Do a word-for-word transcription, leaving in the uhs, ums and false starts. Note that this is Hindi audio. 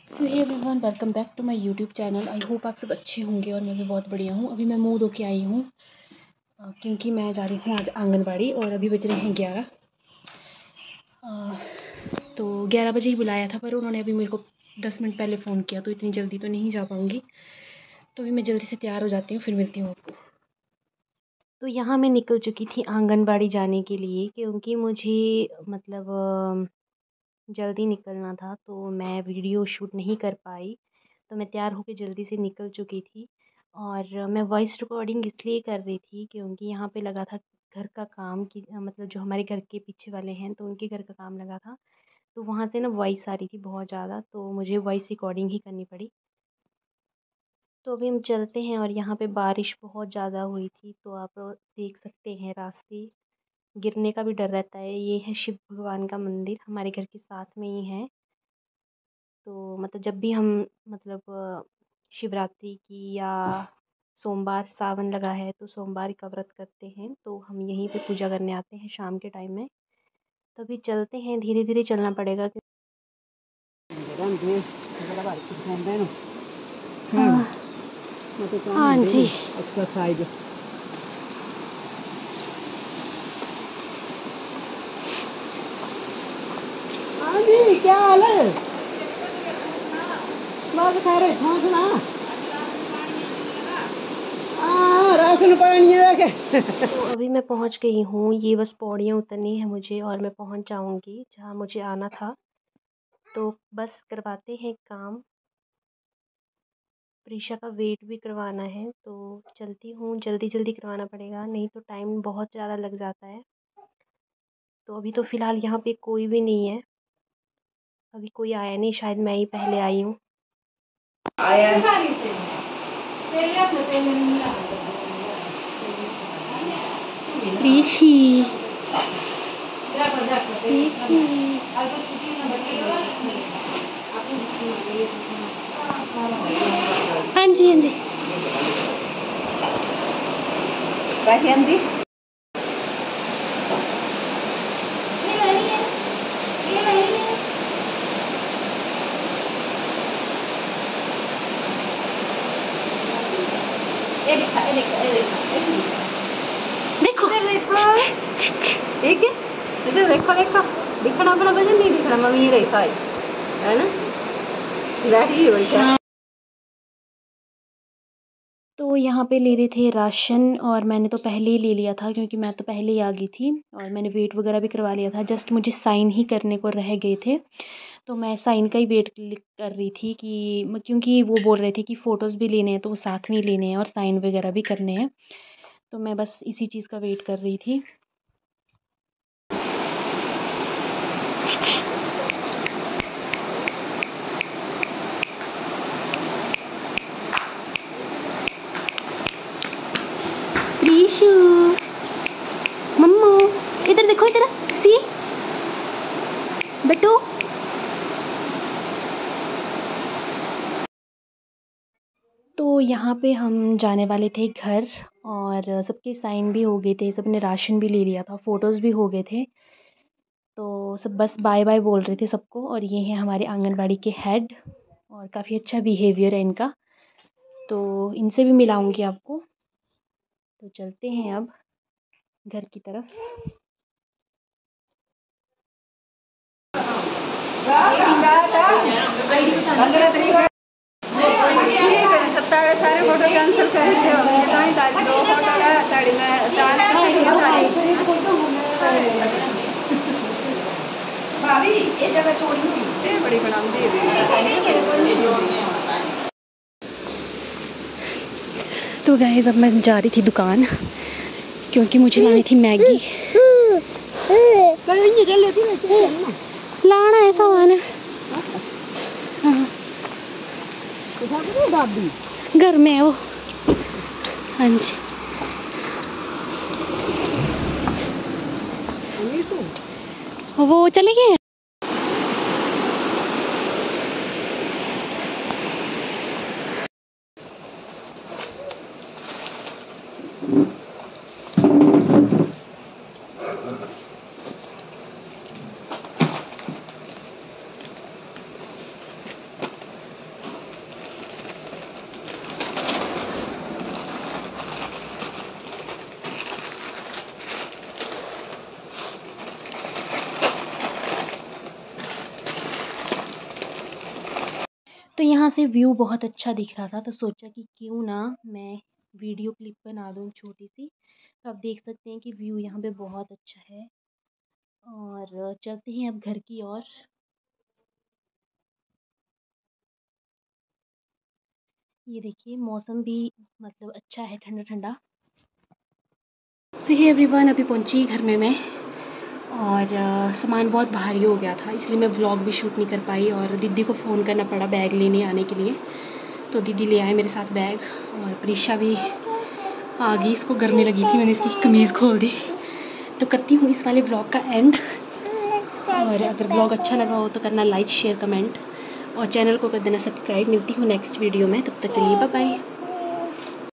So hey everyone, welcome back to my YouTube channel. I hope आप सब अच्छे होंगे और मैं भी बहुत बढ़िया हूँ। अभी मैं मुँह धो के आई हूँ क्योंकि मैं जा रही हूँ आज आंगनबाड़ी और अभी बज रहे हैं ग्यारह। तो ग्यारह बजे ही बुलाया था पर उन्होंने अभी मेरे को दस मिनट पहले फ़ोन किया, तो इतनी जल्दी तो नहीं जा पाऊँगी। तो अभी मैं जल्दी से तैयार हो जाती हूँ, फिर मिलती हूँ आपको। तो यहाँ मैं निकल चुकी थी आंगनबाड़ी जाने के लिए क्योंकि मुझे मतलब जल्दी निकलना था, तो मैं वीडियो शूट नहीं कर पाई। तो मैं तैयार होकर जल्दी से निकल चुकी थी और मैं वॉइस रिकॉर्डिंग इसलिए कर रही थी क्योंकि यहाँ पे लगा था घर का काम की, मतलब जो हमारे घर के पीछे वाले हैं तो उनके घर का काम लगा था, तो वहाँ से ना वॉइस आ रही थी बहुत ज़्यादा, तो मुझे वॉइस रिकॉर्डिंग ही करनी पड़ी। तो अभी हम चलते हैं और यहाँ पे बारिश बहुत ज़्यादा हुई थी, तो आप देख सकते हैं रास्ते गिरने का भी डर रहता है। ये है शिव भगवान का मंदिर, हमारे घर के साथ में ही है। तो मतलब जब भी हम मतलब शिवरात्रि की या सोमवार सावन लगा है तो सोमवार का व्रत करते हैं, तो हम यहीं पे पूजा करने आते हैं शाम के टाइम में। तो अभी चलते हैं, धीरे धीरे चलना पड़ेगा। हाँ हाँ जी, हाँ जी, क्या हाल है? बस खैर सुना राशन पानी है। तो अभी मैं पहुंच गई हूँ, ये बस पौड़ियाँ उतरनी है मुझे और मैं पहुंच जाऊंगी जहाँ मुझे आना था। तो बस करवाते हैं काम, प्रीशा का वेट भी करवाना है, तो चलती हूँ, जल्दी जल्दी करवाना पड़ेगा नहीं तो टाइम बहुत ज़्यादा लग जाता है। तो अभी तो फ़िलहाल यहाँ पे कोई भी नहीं है, अभी कोई आया नहीं, शायद मैं ही पहले आई हूँ। प्रीशी प्रीशी हाँ जी हाँ जी जी देखो ठीक है, इधर देखो देखो दिखना अपना वजन नहीं दिखना, मम्मी ये देखा है ना, बैठी हुई है। तो यहाँ पे ले रहे थे राशन और मैंने तो पहले ही ले लिया था क्योंकि मैं तो पहले ही आ गई थी और मैंने वेट वगैरह भी करवा लिया था। जस्ट मुझे साइन ही करने को रह गए थे, तो मैं साइन का ही वेट कर रही थी कि क्योंकि वो बोल रहे थे कि फ़ोटोज़ भी लेने हैं तो वो साथ में ही लेने हैं और साइन वगैरह भी करने हैं, तो मैं बस इसी चीज़ का वेट कर रही थी। प्रीशु, मम्मू इधर देखो, इधर सी बेटू। तो यहाँ पे हम जाने वाले थे घर और सबके साइन भी हो गए थे, सबने राशन भी ले लिया था, फ़ोटोज़ भी हो गए थे, तो सब बस बाय बाय बोल रहे थे सबको। और ये है हमारे आंगनबाड़ी के हेड और काफ़ी अच्छा बिहेवियर है इनका, तो इनसे भी मिलाऊंगी आपको। तो चलते हैं अब घर की तरफ। सारे फोटो कैंसिल कर थे, दो फोटो भाभी ये जगह छोड़ी हुई बड़ी बनाती है। तो गाइस अब मैं जा रही थी दुकान क्योंकि मुझे लानी थी मैगी। लाना है सामान, हाँ घर में है वो। हाँ जी, वो चले गए। तो यहाँ से व्यू बहुत अच्छा दिख रहा था, तो सोचा कि क्यों ना मैं वीडियो क्लिप बना दूँ छोटी सी। तो आप देख सकते हैं कि व्यू यहाँ पे बहुत अच्छा है। और चलते हैं अब घर की ओर। ये देखिए मौसम भी मतलब अच्छा है, ठंडा ठंडा। सो हे एवरीवन, अभी पहुंची घर में मैं, और uh, सामान बहुत भारी हो गया था इसलिए मैं व्लॉग भी शूट नहीं कर पाई, और दीदी को फ़ोन करना पड़ा बैग लेने आने के लिए। तो दीदी ले आए मेरे साथ बैग, और प्रीशा भी आ गई। इसको गर्मी लगी थी, मैंने इसकी कमीज़ खोल दी। तो करती हूँ इस वाले व्लॉग का एंड, और अगर व्लॉग अच्छा लगा हो तो करना लाइक शेयर कमेंट, और चैनल को कर देना सब्सक्राइब। मिलती हूँ नेक्स्ट वीडियो में, तब तक के लिए बाय बाय।